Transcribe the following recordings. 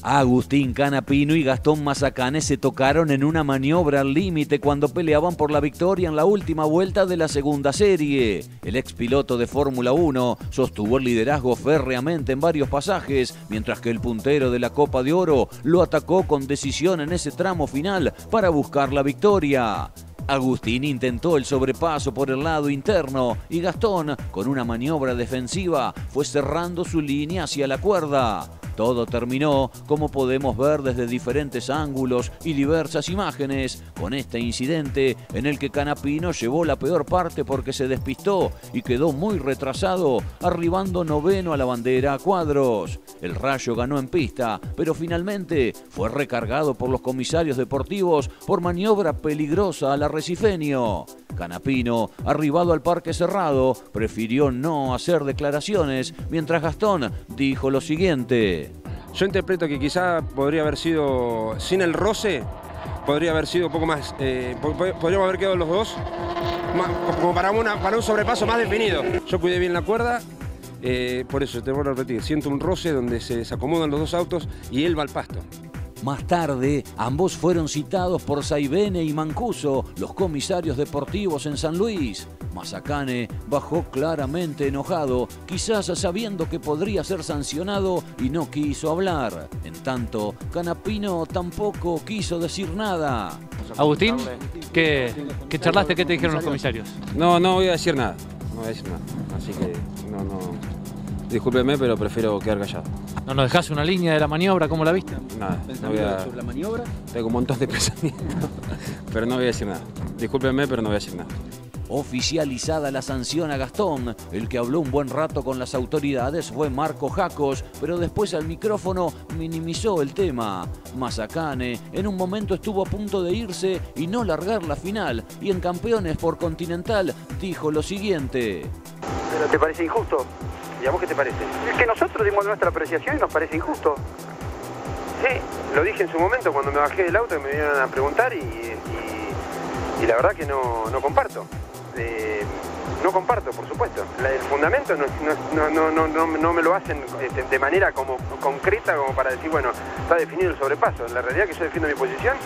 Agustín Canapino y Gastón Mazacane se tocaron en una maniobra al límite cuando peleaban por la victoria en la última vuelta de la segunda serie. El expiloto de Fórmula 1 sostuvo el liderazgo férreamente en varios pasajes, mientras que el puntero de la Copa de Oro lo atacó con decisión en ese tramo final para buscar la victoria. Agustín intentó el sobrepaso por el lado interno y Gastón, con una maniobra defensiva, fue cerrando su línea hacia la cuerda. Todo terminó, como podemos ver desde diferentes ángulos y diversas imágenes, con este incidente en el que Canapino llevó la peor parte porque se despistó y quedó muy retrasado, arribando noveno a la bandera a cuadros. El Rayo ganó en pista, pero finalmente fue recargado por los comisarios deportivos por maniobra peligrosa al arrecifeño. Canapino, arribado al parque cerrado, prefirió no hacer declaraciones, mientras Gastón dijo lo siguiente. Yo interpreto que quizá podría haber sido, sin el roce, podría haber sido un poco más, podríamos haber quedado los dos, como para un sobrepaso más definido. Yo cuidé bien la cuerda, por eso te vuelvo a repetir, siento un roce donde se acomodan los dos autos y él va al pasto. Más tarde, ambos fueron citados por Saibene y Mancuso, los comisarios deportivos en San Luis. Mazacane bajó claramente enojado, quizás sabiendo que podría ser sancionado y no quiso hablar. En tanto, Canapino tampoco quiso decir nada. Agustín, ¿qué charlaste? ¿Qué te dijeron los comisarios? No voy a decir nada, no voy a decir nada, así que no. Discúlpeme, pero prefiero quedar callado. ¿No nos dejás una línea de la maniobra? ¿Cómo la viste? Nada, no voy a... ¿Sobre la maniobra? Tengo un montón de pensamientos, pero no voy a decir nada. Discúlpenme, pero no voy a decir nada. Oficializada la sanción a Gastón, el que habló un buen rato con las autoridades fue Marco Jacos, pero después al micrófono minimizó el tema. Mazacane en un momento estuvo a punto de irse y no largar la final, y en Campeones por Continental dijo lo siguiente. ¿Pero te parece injusto? ¿Y a vos qué te parece? Es que nosotros dimos nuestra apreciación y nos parece injusto. Sí, lo dije en su momento cuando me bajé del auto y me vinieron a preguntar y la verdad que no comparto. No comparto, por supuesto. El fundamento no me lo hacen de manera como concreta como para decir, bueno, está definido el sobrepaso. La realidad es que yo defiendo mi posición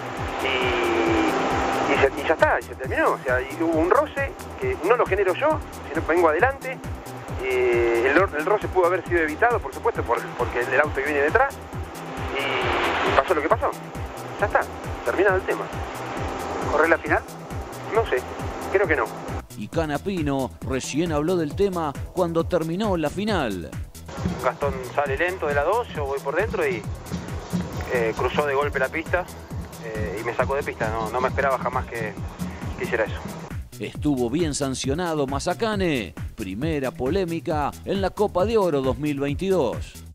y ya está, y se terminó. O sea, y hubo un roce que no lo genero yo, sino que vengo adelante. El roce pudo haber sido evitado, por supuesto, porque el auto viene detrás y pasó lo que pasó. Ya está, terminado el tema. ¿Correr la final? No sé, creo que no. Y Canapino recién habló del tema cuando terminó la final. Gastón sale lento de la 2, yo voy por dentro y cruzó de golpe la pista y me sacó de pista. No me esperaba jamás que hiciera eso. Estuvo bien sancionado Mazacane. Primera polémica en la Copa de Oro 2022.